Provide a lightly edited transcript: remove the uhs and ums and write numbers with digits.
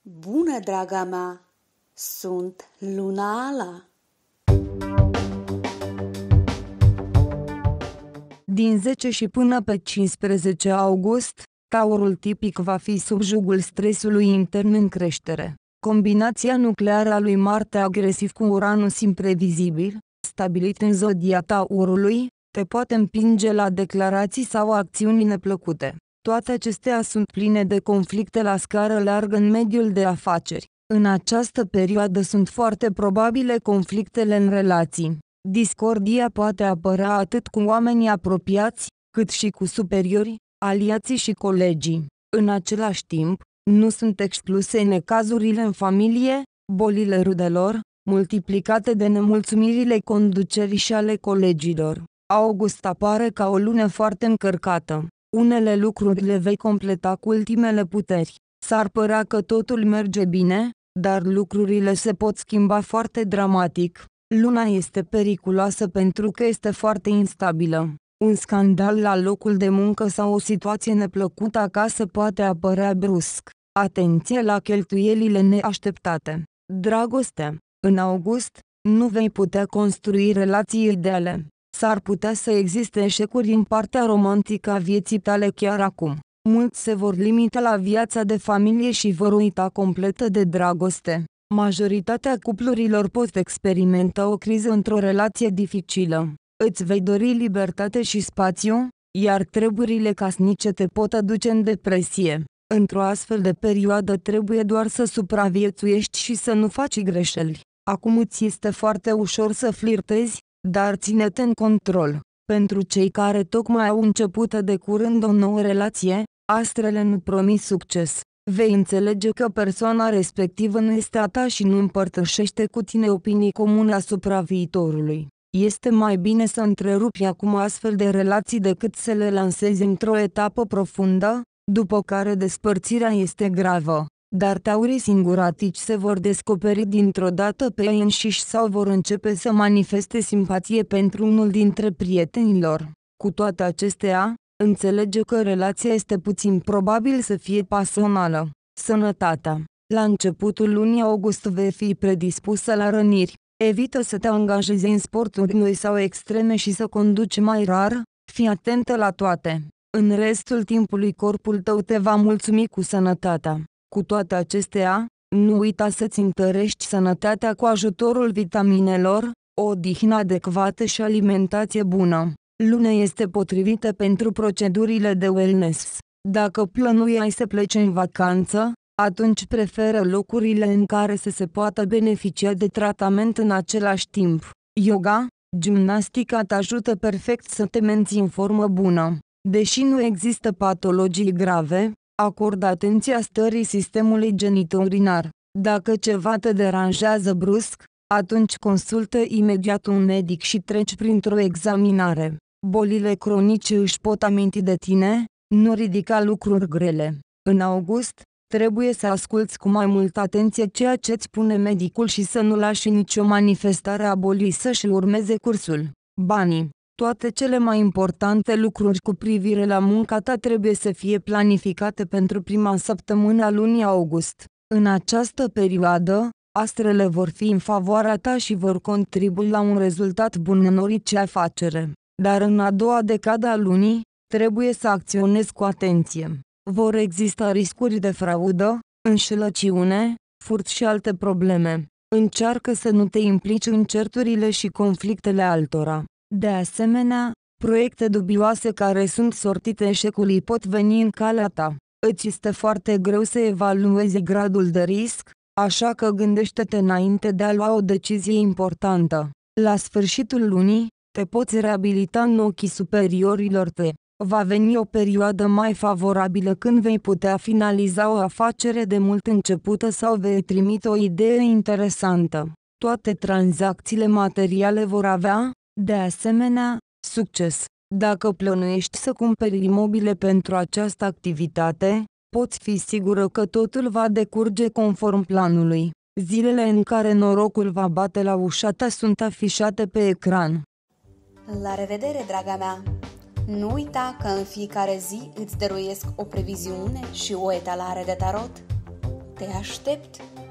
Bună, draga mea! Sunt Luna Ala. Din 10 și până pe 15 august, taurul tipic va fi sub jugul stresului intern în creștere. Combinația nucleară a lui Marte agresiv cu Uranus imprevizibil, stabilit în zodia taurului, te poate împinge la declarații sau acțiuni neplăcute. Toate acestea sunt pline de conflicte la scară largă în mediul de afaceri. În această perioadă sunt foarte probabile conflictele în relații. Discordia poate apărea atât cu oamenii apropiați, cât și cu superiori, aliații și colegii. În același timp, nu sunt excluse necazurile în familie, bolile rudelor, multiplicate de nemulțumirile conducerii și ale colegilor. August apare ca o lună foarte încărcată. Unele lucruri le vei completa cu ultimele puteri. S-ar părea că totul merge bine, dar lucrurile se pot schimba foarte dramatic. Luna este periculoasă pentru că este foarte instabilă. Un scandal la locul de muncă sau o situație neplăcută acasă poate apărea brusc. Atenție la cheltuielile neașteptate. Dragoste. În august, nu vei putea construi relații ideale. S-ar putea să existe eșecuri în partea romantică a vieții tale chiar acum. Mulți se vor limita la viața de familie și vor uita complet de dragoste. Majoritatea cuplurilor pot experimenta o criză într-o relație dificilă. Îți vei dori libertate și spațiu, iar treburile casnice te pot aduce în depresie. Într-o astfel de perioadă trebuie doar să supraviețuiești și să nu faci greșeli. Acum îți este foarte ușor să flirtezi, dar ține-te în control. Pentru cei care tocmai au început de curând o nouă relație, astrele nu promit succes. Vei înțelege că persoana respectivă nu este a ta și nu împărtășește cu tine opinii comune asupra viitorului. Este mai bine să întrerupi acum astfel de relații decât să le lansezi într-o etapă profundă, după care despărțirea este gravă. Dar taurii singuratici se vor descoperi dintr-o dată pe ei înșiși sau vor începe să manifeste simpatie pentru unul dintre prietenilor. Cu toate acestea, înțelege că relația este puțin probabil să fie pasională. Sănătatea. La începutul lunii august vei fi predispusă la răniri. Evită să te angajezi în sporturi noi sau extreme și să conduci mai rar, fii atentă la toate. În restul timpului corpul tău te va mulțumi cu sănătatea. Cu toate acestea, nu uita să-ți întărești sănătatea cu ajutorul vitaminelor, o odihnă adecvată și alimentație bună. Luna este potrivită pentru procedurile de wellness. Dacă plănuiai să pleci în vacanță, atunci preferă locurile în care să se poată beneficia de tratament în același timp. Yoga, gimnastica te ajută perfect să te menții în formă bună. Deși nu există patologii grave, acordă atenția stării sistemului genitourinar. Dacă ceva te deranjează brusc, atunci consultă imediat un medic și treci printr-o examinare. Bolile cronice își pot aminti de tine, nu ridica lucruri grele. În august, trebuie să asculți cu mai multă atenție ceea ce îți spune medicul și să nu lași nicio manifestare a bolii să-și urmeze cursul. Banii. Toate cele mai importante lucruri cu privire la munca ta trebuie să fie planificate pentru prima săptămână a lunii august. În această perioadă, astrele vor fi în favoarea ta și vor contribui la un rezultat bun în orice afacere. Dar în a doua decadă a lunii, trebuie să acționezi cu atenție. Vor exista riscuri de fraudă, înșelăciune, furt și alte probleme. Încearcă să nu te implici în certurile și conflictele altora. De asemenea, proiecte dubioase care sunt sortite eșecului pot veni în calea ta. Îți este foarte greu să evaluezi gradul de risc, așa că gândește-te înainte de a lua o decizie importantă. La sfârșitul lunii, te poți reabilita în ochii superiorilor tăi. Va veni o perioadă mai favorabilă când vei putea finaliza o afacere de mult începută sau vei trimite o idee interesantă. Toate tranzacțiile materiale vor avea, de asemenea, succes. Dacă plănuiești să cumperi imobile pentru această activitate, poți fi sigură că totul va decurge conform planului. Zilele în care norocul va bate la ușa ta sunt afișate pe ecran. La revedere, draga mea! Nu uita că în fiecare zi îți dăruiesc o previziune și o etalare de tarot. Te aștept